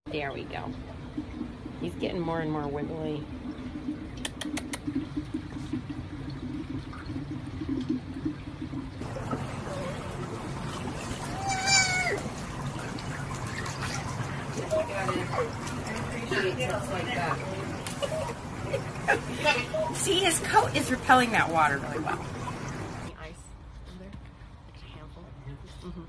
There we go. He's getting more and more wiggly. See, his coat is repelling that water really well. Ice in there? Like a handful? Mm-hmm.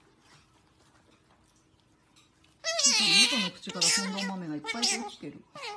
元の口からそんな豆がいっぱい落ちてる。